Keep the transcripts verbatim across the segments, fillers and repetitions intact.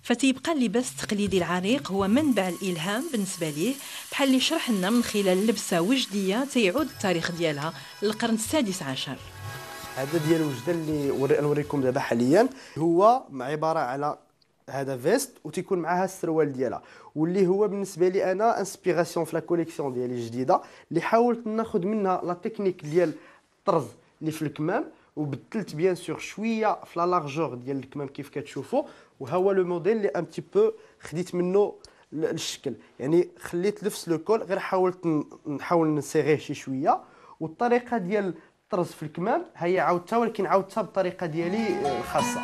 فتيبقى اللباس التقليدي العريق هو منبع الالهام بالنسبه ليه، بحال اللي شرح لنا من خلال لبسه وجديه تيعود التاريخ ديالها للقرن السادس عشر. هذا ديال وجده اللي نوريكم دابا حاليا هو عباره على هذا فيست وتيكون معها السروال ديالها، واللي هو بالنسبه لي انا انسبيراسيون في لا كوليكسيون ديالي الجديده اللي حاولت ناخذ منها لا تكنيك ديال الطرز اللي في الكمام، وبدلت بيان سور شويه في لا لارجور ديال الكمام كيف كتشوفوا، وها هو لو موديل اللي ان بتي بو خديت منه الشكل، يعني خليت نفس لو كول غير حاولت نحاول نسيغيه شي شويه، والطريقه ديال الطرز في الكمام هي عاودتها ولكن عاودتها بالطريقه ديالي الخاصه.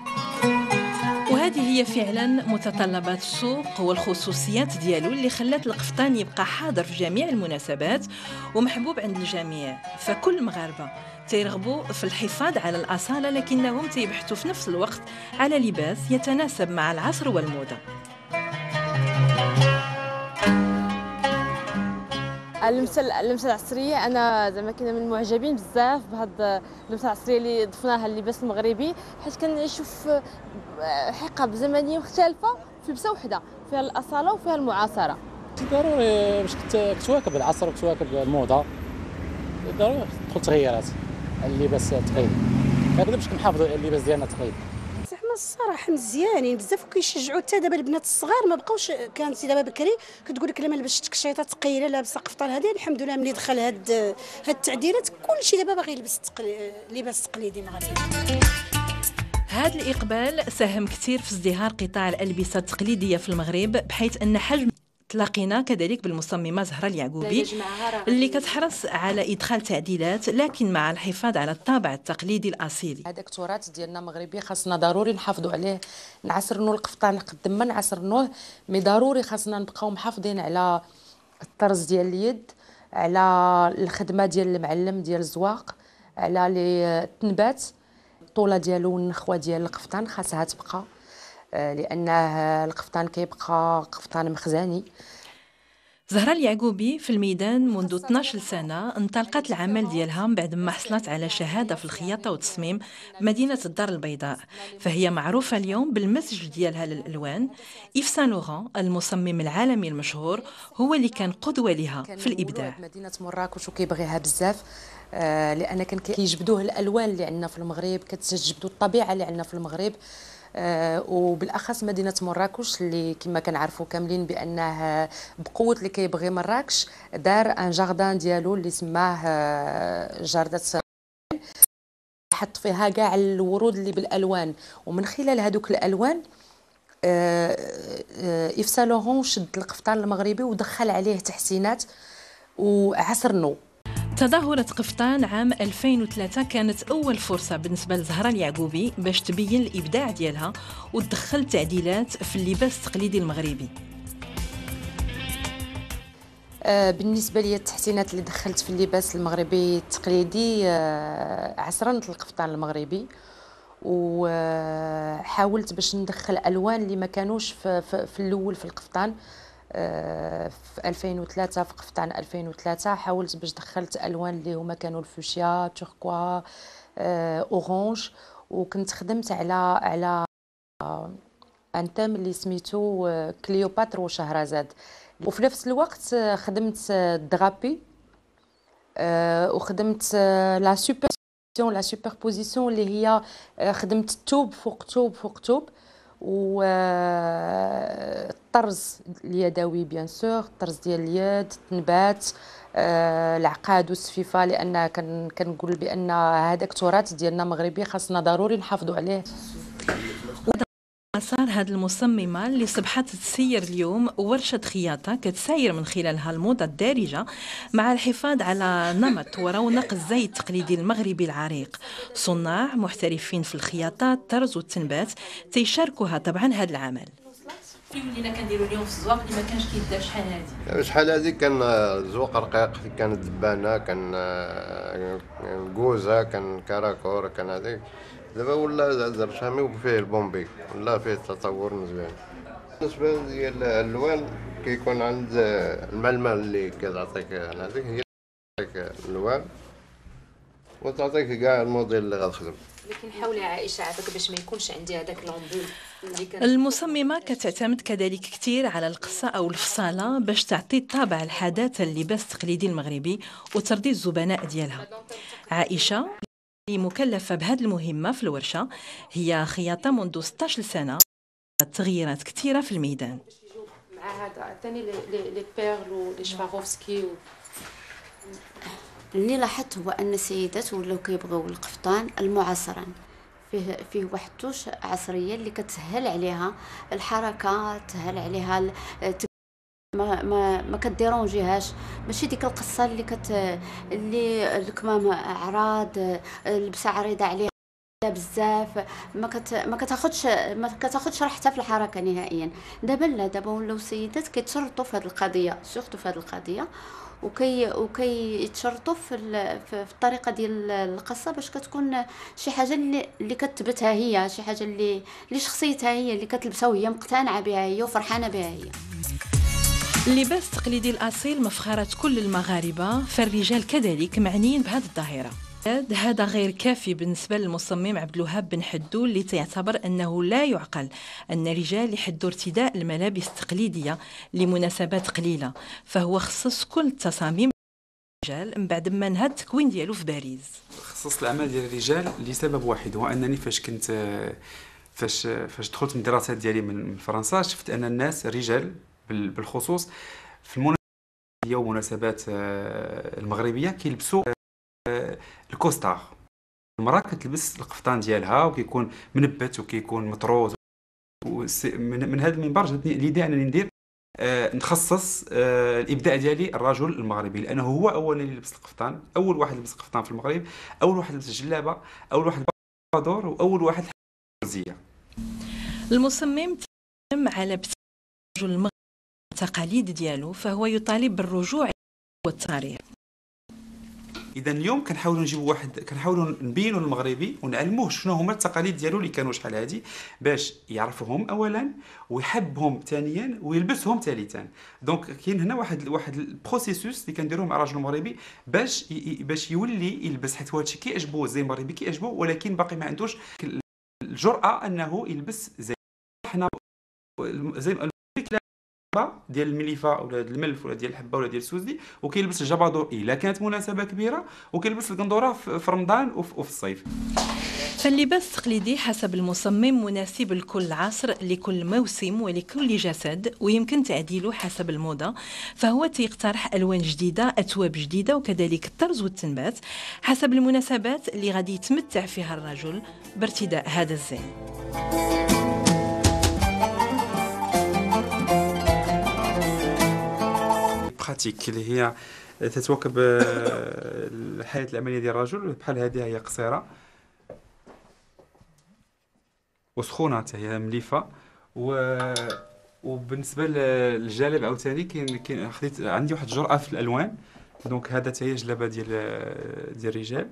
وهذه هي فعلا متطلبات السوق والخصوصيات ديالو اللي خلات القفطان يبقى حاضر في جميع المناسبات ومحبوب عند الجميع. فكل المغاربه تيرغبوا في الحفاظ على الاصاله، لكنهم تيبحثوا في نفس الوقت على لباس يتناسب مع العصر والموضه. اللمسه اللمسه العصريه انا زعما كنا من المعجبين بزاف بهاد اللمسه العصريه اللي ضفناها للباس المغربي، حيت كنعيشوا في حقب زمنيه مختلفه في لبسه وحده فيها الاصاله وفيها المعاصره. ضروري باش كتواكب العصر وكتواكب الموضه، ضروري تدخل تغييرات على اللباس التقليدي، هكذا باش كنحافظوا على اللباس ديالنا التقليدي. زعما الصراحه مزيانين بزاف وكيشجعوا حتى دابا البنات الصغار ما بقاوش. كانت دابا بكري كتقول لك لا ما لبستش تكشيطه ثقيله لابسه قفطان، هذه الحمد لله ملي دخل هاد هاد التعديلات كلشي دابا باغي يلبس لباس تقليدي مغربي. هذا الإقبال ساهم كثير في ازدهار قطاع الألبسة التقليدية في المغرب، بحيث أن حجم تلاقينا كذلك بالمصممة زهرة اليعقوبي اللي كتحرص على إدخال تعديلات لكن مع الحفاظ على الطابع التقليدي الأصيلي. هذاك التراث ديالنا مغربي خاصنا ضروري نحافظوا عليه، نعسرنوا القفطان قد ما نعسرنوه، مي ضروري خاصنا نبقاو محافظين على الطرز ديال اليد، على الخدمة ديال المعلم ديال الزواق، على التنبات، الطولة ديالو والنخوة ديال القفطان خاصها تبقى، لأنه القفطان كيبقى قفطان مخزاني. زهرة اليعقوبي في الميدان منذ اثناش سنة انطلقت العمل ديالها بعد ما حصلت على شهادة في الخياطة والتصميم بمدينة الدار البيضاء، فهي معروفة اليوم بالمزج ديالها للألوان. إيف سان لوران المصمم العالمي المشهور هو اللي كان قدوة لها في الإبداع. مدينة مراكش وكيبغيها بزاف، آه لأن كان كيجبدوه الألوان اللي عندنا في المغرب، كتجبدو الطبيعة اللي عندنا في المغرب، آه وبالاخص مدينه مراكش اللي كما كنعرفوا كاملين بانه بقوه اللي كيبغي مراكش دار ان جاردان ديالو اللي سماه آه جاردة، حط فيها كاع الورود اللي بالالوان، ومن خلال هذوك الالوان آه آه إيف سان لوران شد القفطان المغربي ودخل عليه تحسينات وعصرنو. تظاهرة قفطان عام ألفين وثلاثة كانت أول فرصة بالنسبة لزهرة اليعقوبي باش تبين الإبداع ديالها وتدخل تعديلات في اللباس التقليدي المغربي. آه بالنسبة لي التحسينات اللي دخلت في اللباس المغربي التقليدي، آه عصرنت القفطان المغربي وحاولت باش ندخل ألوان اللي ما كانوش في, في, في الأول في القفطان. في ألفين وثلاثة في قفطان ألفين وثلاثة حاولت باش دخلت الوان اللي هما كانوا الفوشيا، توركوا، اورانج، وكنت خدمت على على ان تيم اللي سميتو كليوباتر وشهرزاد، وفي نفس الوقت خدمت الدرابي وخدمت لا سوبر لا سوبربوزيسيون اللي هي خدمت توب فوق توب فوق توب، والطرز اليدوي بيان سور، الطرز ديال اليد، التنبات، آه، العقاد والسفيفه، لان كنقول بان هذاك التراث ديالنا مغربي خاصنا ضروري نحافظوا عليه. مسار هذه المصممة اللي صبحت تسير اليوم ورشة خياطة كتساير من خلالها الموضة الدارجة مع الحفاظ على نمط ورونق الزي التقليدي المغربي العريق. صناع محترفين في الخياطة، الطرز والتنبات تيشاركوها طبعا هذا العمل. في ولينا كنديروا اليوم في الزواق اللي ما كانش كيدار شحال هذه. شحال هذه كان الزواق رقيق، كان دبانه، كان كوزه، كان كراكور، كان هذيك. دابا ولا زرشامي وفيه البومبي، ولا فيه تطور مزيان. بالنسبه ديال الالوان كيكون عند المعلمه اللي كتعطيك هذيك هي تعطيك الالوان وتعطيك كاع الموديل اللي غتخدم. لكن حاولي عائشه عافاك باش ما يكونش عندي هذاك لومبول. المصممة كتعتمد كذلك كثير على القصة أو الفصالة باش تعطي الطابع الحداثة اللباس التقليدي المغربي وترضي الزبناء ديالها. عائشة اللي مكلفة بهذه المهمة في الورشة هي خياطة منذ ستة عشر سنة، تغييرات كثيرة في الميدان. مع هذا ثاني لي بيرل ولي شفاروفسكي. اللي لاحظت هو ان السيدات ولاو كيبغيو القفطان المعصرا، فيه فيه واحد التوش عصريه اللي كتسهل عليها الحركه، تسهل عليها ما ما ما كديرونجيهاش، ماشي ديك القصه اللي كت اللي الكمام اعراض اللبسه عريضه عليها بزاف، ما كت ما كتاخذش ما كتاخذش راحتها في الحركه نهائيا. دابا لا، دابا ولاو السيدات كيتشرطوا في هذه القضيه، سورتو في هذه القضيه، وكي وكيتشرطوا في في الطريقه ديال القصه باش كتكون شي حاجه اللي اللي كتثبتها هي، شي حاجه اللي اللي شخصيتها هي اللي كتلبسها وهي مقتنعه بها هي وفرحانه بها هي. اللباس التقليدي الأصيل مفخرة كل المغاربة، فالرجال كذلك معنيين بهذه الظاهرة. هذا غير كافي بالنسبة للمصمم عبد الوهاب بن حدو، اللي تعتبر أنه لا يعقل أن الرجال يحدوا ارتداء الملابس التقليدية لمناسبات قليلة، فهو خصص كل التصاميم الرجال من بعد ما نهى التكوين ديالو في باريس. خصص العمل ديال الرجال لسبب واحد، هو أنني فاش كنت فاش فاش دخلت من الدراسات ديالي من فرنسا، شفت أن الناس الرجال بالخصوص في المناسبات والمناسبات المغربية كيلبسوا الكوستار. المراه كتلبس القفطان ديالها وكيكون منبت وكيكون مطروز. من, من هذا المنبر جاتني ليدي انني ندير آه نخصص آه الابداع ديالي الرجل المغربي، لانه هو اولا اللي لبس القفطان، اول واحد لبس القفطان في المغرب، اول واحد لبس الجلابه، اول واحد بادور، واول واحد الرزيه. المصمم تم على الرجل المغربي التقاليد ديالو، فهو يطالب بالرجوع والتاريخ. اذا اليوم كنحاولوا نجيبوا واحد، كنحاولوا نبينوا للمغربي ونعلموه شنو هما التقاليد ديالو اللي كانوا شحال هادي، باش يعرفهم اولا ويحبهم ثانيا ويلبسهم ثالثا. دونك كاين هنا واحد واحد البروسيسوس اللي كنديروه مع الراجل المغربي باش باش يولي يلبس، حيت هو الشيء كيعجبو زي المغربي كيعجبو، ولكن باقي ما عندوش الجرأه انه يلبس زي حنا زي ديال المليفه ولا الملف ولا ديال الحبه ولا ديال السوزي، وكيلبس الجبادور الا كانت مناسبه كبيره، وكيلبس القندوره في رمضان وفي الصيف. فاللباس التقليدي حسب المصمم مناسب لكل عصر، لكل موسم ولكل جسد، ويمكن تعديله حسب الموضه، فهو تيقترح الوان جديده، اثواب جديده، وكذلك الطرز والتنبات حسب المناسبات اللي غادي يتمتع فيها الرجل بارتداء هذا الزي. براتيك اللي هي تتواكب الحياه العمليه ديال الرجل، بحال هذه هي قصيره وسخونه حتى هي مليفه. و وبالنسبه للجالب عاوتاني كاين كاين خديت عندي واحد الجرأه في الالوان. دونك هذا حتى هي جلابه ديال ديال الرجال.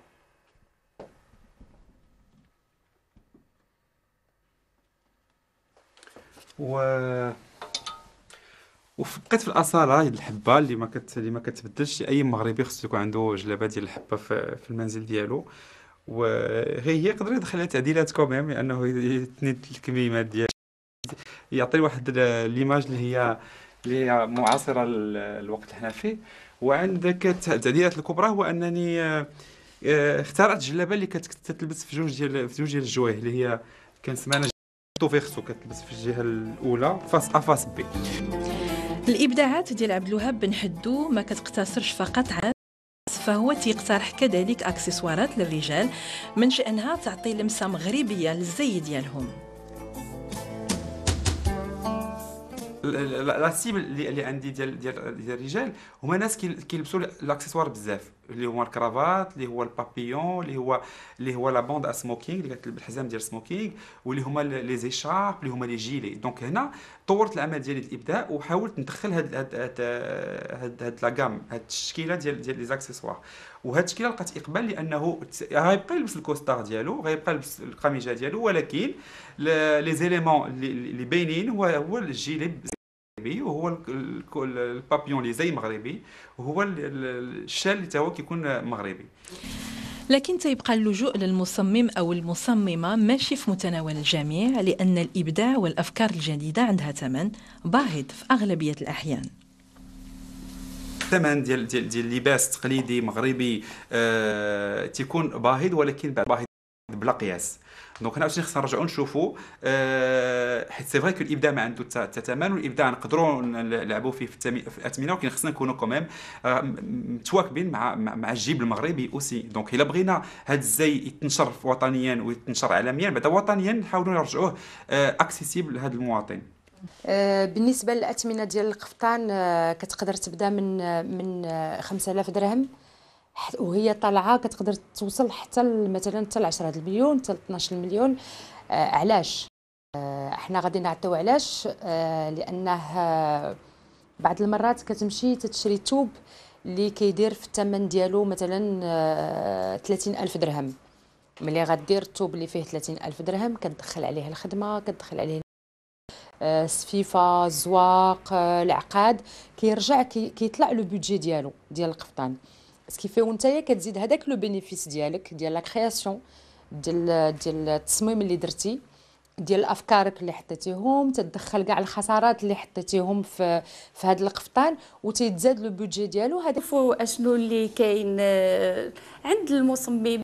و وبقيت في الاصاله ديال الحبه اللي ما كت اللي ما كتبدلش. اي مغربي خصو يكون عنده جلابه ديال الحبه في, في المنزل ديالو، وهي هي يقدر يدخل تعديلات كوميم، لانه يتنيت الكميمات ديال يعطي واحد ليماج اللي هي اللي هي معاصره للوقت اللي حنا فيه. وعندك التعديلات الكبرى هو انني اخترعت جلابه اللي كتلبس في جوج ديال في جوج ديال الجوايه، اللي هي كنسميها توفيخسو، كتلبس في الجهه الاولى فاس ا فاس بي. الابداعات ديال عبد الوهاب بن حدو ما كتقتصرش فقط على، فهو تيقترح كذلك اكسسوارات للرجال من شأنها تعطي لمسه مغربيه للزي ديالهم. لا سيبل اللي عندي ديال ديال ديال الرجال هما ناس كيلبسوا الاكسسوار بزاف، اللي هو الكرافات، اللي هو البابيون، اللي هو اللي هو لا بوند سموكينغ اللي كتلبس الحزام ديال سموكينغ، واللي هما لي زيشارب، اللي هما لي جيلي. دونك هنا طورت العمل ديالي الابداع وحاولت ندخل هاد هاد هاد هاد, هاد لا غام، هاد التشكيله ديال ديال لي زاكسيسوار. وهاد التشكيله لقات اقبال، لانه غيبقى يلبس الكوستار ديالو، غيبقى يلبس القميجه ديالو، ولكن لي زيليمون اللي باينين هو هو الجيلي وهو البابيون اللي زي مغربي، وهو الشال اللي هو كيكون مغربي. لكن تيبقى اللجوء للمصمم أو المصممة ماشي في متناول الجميع، لأن الإبداع والأفكار الجديدة عندها ثمن باهظ في أغلبية الأحيان. الثمن ديال ديال ديال اللباس التقليدي مغربي آه تيكون باهظ، ولكن باهظ بلا قياس. دونك هنا عاوتاني خصنا نرجعوا نشوفوا آه حيت سي فري كو الابداع ما عنده حتى ثمن، والابداع نقدروا نلعبوا فيه في الاثمنه، ولكن خصنا نكونوا كوميم آه متواكبين مع مع الجيب المغربي اوسي. دونك الا بغينا هذا الزي يتنشر وطنيا ويتنشر عالميا، بعدا وطنيا نحاولوا نرجعوه آه اكسيسيبل لهذا المواطن. بالنسبه للاثمنه ديال القفطان كتقدر تبدا من من خمسة آلاف درهم، وهي طالعه كتقدر توصل حتى مثلا حتى ل عشرة المليون حتى ل اثناش مليون. علاش احنا غادي نعطيو علاش؟ لانه بعض المرات كتمشي تتشري توب اللي كيدير في الثمن ديالو مثلا ثلاثين ألف درهم. ملي غدير التوب اللي فيه ثلاثين ألف درهم كتدخل عليه الخدمه، كتدخل عليه السفيفه، الزواق، العقاد، كيرجع كيطلع لو بودجي ديالو ديال القفطان. سكيفي وانتيا كتزيد هذاك لو بينيفيس ديالك ديال لا كرياسيون ديال ديال التصميم اللي درتي، ديال افكارك اللي حطيتيهم، تدخل كاع الخسارات اللي حطيتيهم في في هذا القفطان وتيتزاد لو بودجي ديالو. هذا اشنو اللي كاين عند المصممات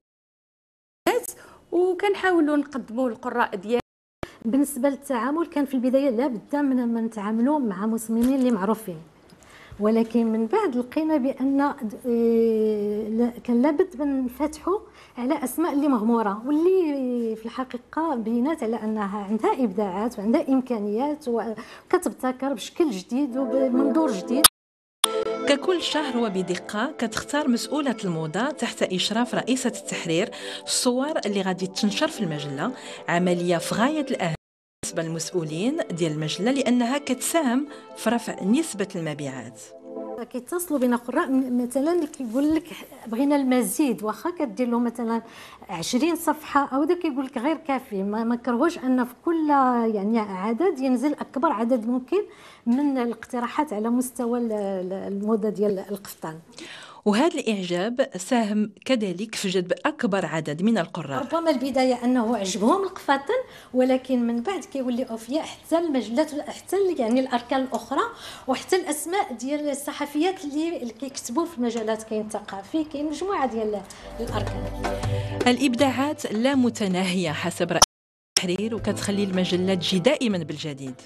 وكنحاولوا نقدموا للقراء ديالنا. بالنسبه للتعامل كان في البدايه لابد من نتعاملوا مع مصممين اللي معروفين، ولكن من بعد لقينا بان كان لابد من نفتحوا على اسماء اللي مغموره واللي في الحقيقه بينات على انها عندها ابداعات وعندها امكانيات وكتبتكر بشكل جديد وبمنظور جديد. ككل شهر وبدقة كتختار مسؤولة الموضة تحت إشراف رئيسة التحرير الصور اللي غادي تنشر في المجلة، عملية في غاية الأهمية بالنسبة للمسؤولين ديال المجلة لأنها كتساهم في رفع نسبة المبيعات. كيتصلوا بنا قراء مثلا اللي كيقول لك بغينا المزيد، واخا كدير له مثلا عشرين صفحه او دا كيقول لك غير كافي، ما, ما كرهوش ان في كل يعني عدد ينزل اكبر عدد ممكن من الاقتراحات على مستوى الموضه ديال القفطان. وهذا الإعجاب ساهم كذلك في جذب أكبر عدد من القراء. ربما البداية أنه عجبهم القفطان، ولكن من بعد كيولي أوفياء حتى المجلات حتى يعني الأركان الأخرى وحتى الأسماء ديال الصحفيات اللي, اللي كيكتبوا في المجالات. كاين ثقافي، كاين مجموعة ديال الأركان. الإبداعات لا متناهية حسب رأي التحرير، وكتخلي المجلة تجي دائما بالجديد.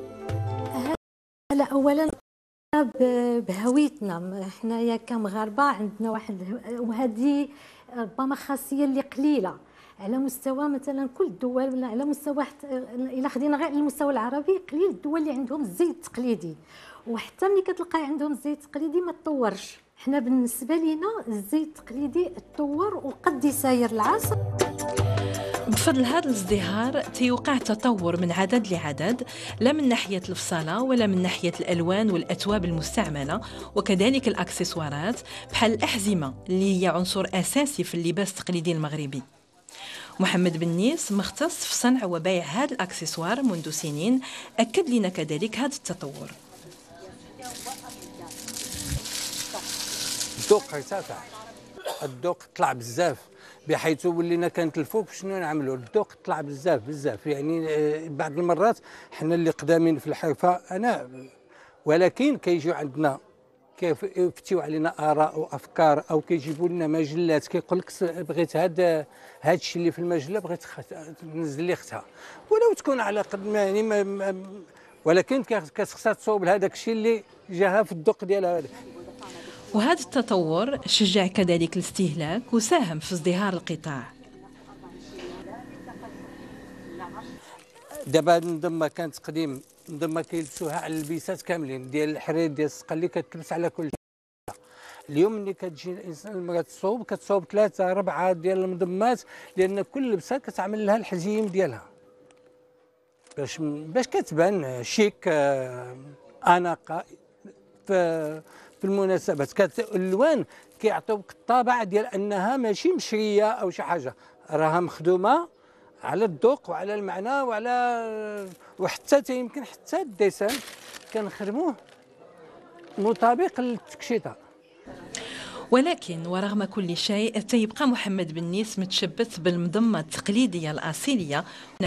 هلا أولا بهويتنا حنايا كمغاربه عندنا واحد، وهذه ربما خاصيه اللي قليله على مستوى مثلا كل الدول، ولا على مستوى الا خدينا غير المستوى العربي قليل الدول اللي عندهم الزي التقليدي، وحتى ملي كتلقاي عندهم الزي التقليدي ما تطورش. حنا بالنسبه لينا الزي التقليدي تطور وقد يساير العصر. بفضل هذا الازدهار تيوقع تطور من عدد لعدد، لا من ناحية الفصالة ولا من ناحية الألوان والأتواب المستعملة، وكذلك الأكسسوارات بحال الأحزمة اللي هي عنصر أساسي في اللباس التقليدي المغربي. محمد بنيس مختص في صنع وبيع هذا الأكسسوار منذ سنين، أكد لنا كذلك هذا التطور. الذوق ارتفع، الذوق طلع بزاف، بحيث ولينا كنتلفوا شنو نعملوا. الذوق طلع بزاف بزاف، يعني بعض المرات حنا اللي قدامين في الحرفه انا، ولكن كيجيو عندنا كيفتيو علينا اراء وافكار، او كيجيبوا لنا مجلات كيقول لك بغيت هذا هذا الشيء اللي في المجله بغيت تنزل لي اختها، ولو تكون على قد ما يعني ما، ولكن كتخصها تصوب لهذاك الشيء اللي جاها في الذوق ديالها. وهذا التطور شجع كذلك الاستهلاك وساهم في ازدهار القطاع. دابا نظم كانت قديم، نظم كيلبسوها على البيسات كاملين ديال الحرير ديال السقا كتلبس على كل شيء. اليوم ملي كتجي الانسان المراه تصوب كتصوب ثلاثه اربعه ديال المضمات، لان كل لبسه كتعمل لها الحزيم ديالها باش باش كتبان شيك اناقه في في المناسبات. كالالوان كيعطيوك الطابع ديال انها ماشي مشريه او شي حاجه، راها مخدومه على الذوق وعلى المعنى وعلى وحتى يمكن حتى الديسان كنخدموه مطابق للتكشيطه. ولكن ورغم كل شيء تيبقى محمد بنيس متشبث بالمضمة التقليدية الأصيلية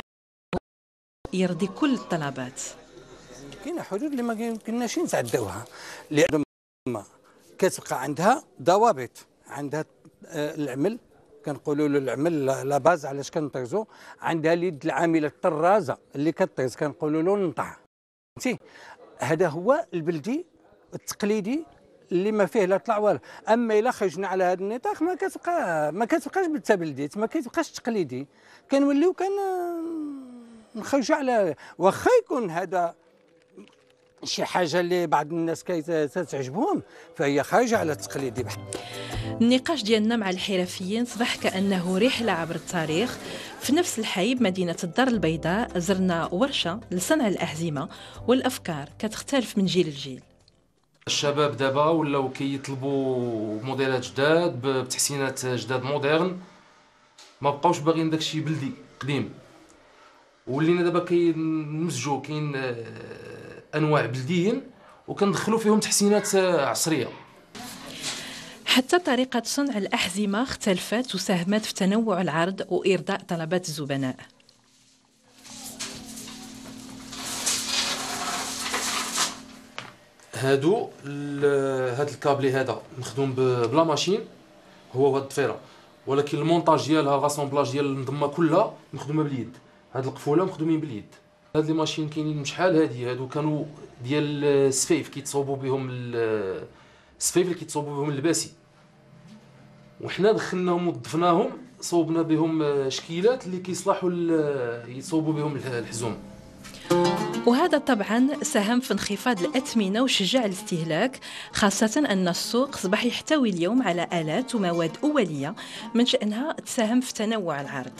يرضي كل الطلبات. كاينه حلول اللي ما يمكنناش نتعداوها، لأن كتبقى عندها ضوابط، عندها العمل كنقولوا له العمل لا باز علاش كنطيزو، عندها اليد العامله الطرازه اللي كطيز كنقولوا له النطع. فهمتي؟ هذا هو البلدي التقليدي اللي ما فيه لا طلع والو. اما الا خرجنا على هذا النطاق ما كتبقى ما كتبقاش بالتبلديت، ما كيتبقاش تقليدي، كنوليو كان نخرجوا على واخا يكون هذا شي حاجه اللي بعض الناس كتعجبهم فهي خارجه على التقليدي. النقاش ديالنا مع الحرفيين صبح كأنه رحلة عبر التاريخ. في نفس الحي بمدينة الدار البيضاء زرنا ورشة لصنع الأحزمة، والأفكار كتختلف من جيل لجيل. الشباب دابا ولاو كيطلبوا موديلات جداد بتحسينات جداد مودرن، ما بقاوش باغيين داكشي بلدي قديم. ولينا دابا كينمزجوا كاين انواع بلديين وكندخلوا فيهم تحسينات عصريه. حتى طريقة صنع الأحزمة اختلفت وساهمت في تنوع العرض وإرضاء طلبات الزبناء. هادو هاد الكابلي هذا مخدوم بلا ماشين، هو هاد الضفيره، ولكن المونتاج ديالها الراسومبلاج ديال النظمه كلها مخدومه باليد. هاد القفوله مخدومين باليد. هاد لي ماشين كاينين شحال هادي، هادو كانوا ديال السفيف كيتصوبوا بهم السفيف اللي كيتصوبوا بهم اللباسي، وحنا دخلناهم وضفناهم صوبنا بهم شكيلات اللي كيصلحوا يصوبوا بهم الحزوم. وهذا طبعا ساهم في انخفاض الأثمنة وشجع الاستهلاك، خاصة أن السوق أصبح يحتوي اليوم على آلات ومواد أولية من شأنها تساهم في تنوع العرض.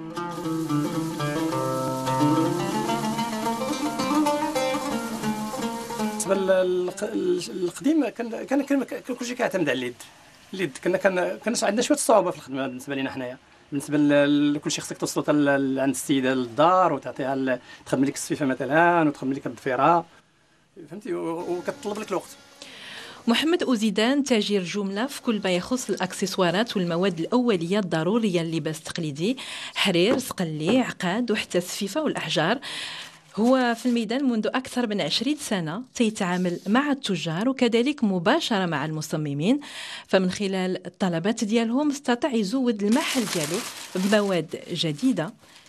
بالنسبه للقديم كان كان كان كلشي كيعتمد على اليد. اليد كنا كان كان عندنا شويه الصعوبه في الخدمه بالنسبه لنا حنايا، بالنسبه لكلشي خصك توصلو عند السيده للدار وتعطيها تخدم لك الصفيفه مثلا وتخدم لك الضفيره، فهمتي، وكتطلب لك الوقت. محمد أوزيدان تاجر جملة في كل ما يخص الأكسسوارات والمواد الأولية الضرورية للباس التقليدي، حرير، صقلي، عقاد وحتى السفيفة والأحجار. هو في الميدان منذ أكثر من عشرين سنة، تيتعامل مع التجار وكذلك مباشرة مع المصممين، فمن خلال الطلبات ديالهم استطاع يزود المحل ديالو بمواد جديدة